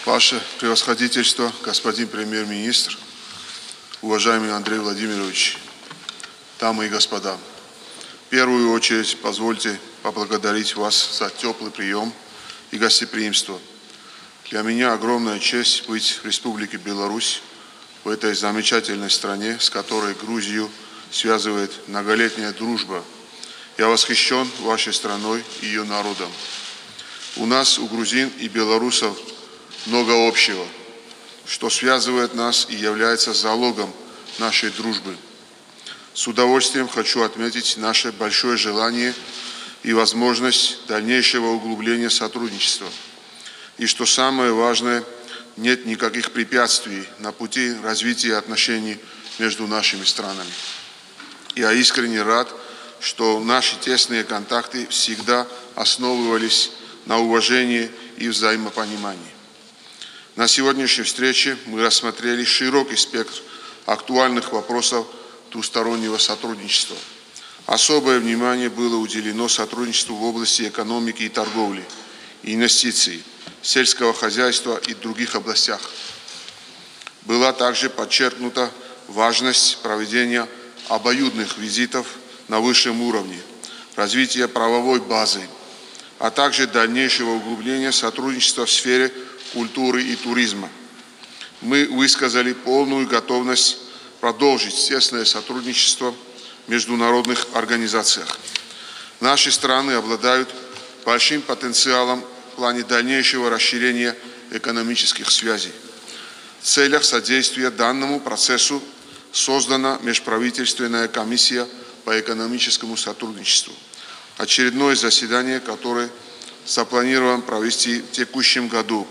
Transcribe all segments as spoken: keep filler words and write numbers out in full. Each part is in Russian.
Ваше превосходительство, господин премьер-министр, уважаемый Андрей Владимирович, дамы и господа, в первую очередь позвольте поблагодарить вас за теплый прием и гостеприимство. Для меня огромная честь быть в Республике Беларусь, в этой замечательной стране, с которой Грузию связывает многолетняя дружба. Я восхищен вашей страной и ее народом. У нас, у грузин и белорусов, много общего, что связывает нас и является залогом нашей дружбы. С удовольствием хочу отметить наше большое желание и возможность дальнейшего углубления сотрудничества. И что самое важное, нет никаких препятствий на пути развития отношений между нашими странами. Я искренне рад, что наши тесные контакты всегда основывались на уважении и взаимопонимании. На сегодняшней встрече мы рассмотрели широкий спектр актуальных вопросов двустороннего сотрудничества. Особое внимание было уделено сотрудничеству в области экономики и торговли, инвестиций, сельского хозяйства и других областях. Была также подчеркнута важность проведения обоюдных визитов на высшем уровне, развития правовой базы, а также дальнейшего углубления сотрудничества в сфере культуры и туризма. Мы высказали полную готовность продолжить тесное сотрудничество в международных организациях. Наши страны обладают большим потенциалом в плане дальнейшего расширения экономических связей. В целях содействия данному процессу создана Межправительственная комиссия по экономическому сотрудничеству, очередное заседание, которое запланировано провести в текущем году.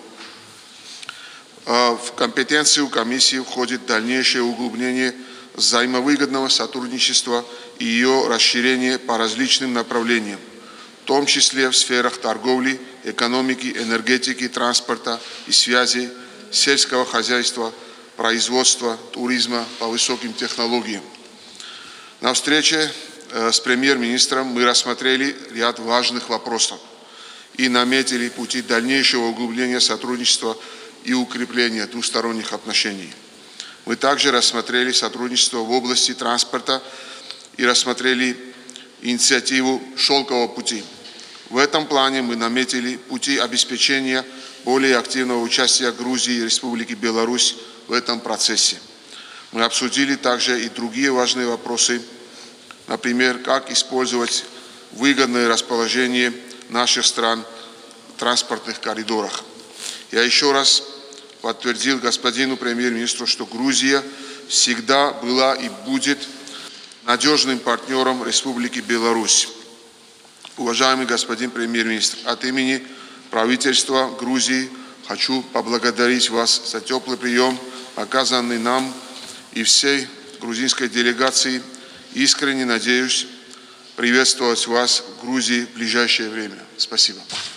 В компетенцию комиссии входит дальнейшее углубление взаимовыгодного сотрудничества и ее расширение по различным направлениям, в том числе в сферах торговли, экономики, энергетики, транспорта и связи, сельского хозяйства, производства, туризма по высоким технологиям. На встрече с премьер-министром мы рассмотрели ряд важных вопросов и наметили пути дальнейшего углубления сотрудничества и укрепления двусторонних отношений. Мы также рассмотрели сотрудничество в области транспорта и рассмотрели инициативу «Шелкового пути». В этом плане мы наметили пути обеспечения более активного участия Грузии и Республики Беларусь в этом процессе. Мы обсудили также и другие важные вопросы, например, как использовать выгодное расположение наших стран в транспортных коридорах. Я еще раз подтвердил господину премьер-министру, что Грузия всегда была и будет надежным партнером Республики Беларусь. Уважаемый господин премьер-министр, от имени правительства Грузии хочу поблагодарить вас за теплый прием, оказанный нам и всей грузинской делегации. Искренне надеюсь приветствовать вас в Грузии в ближайшее время. Спасибо.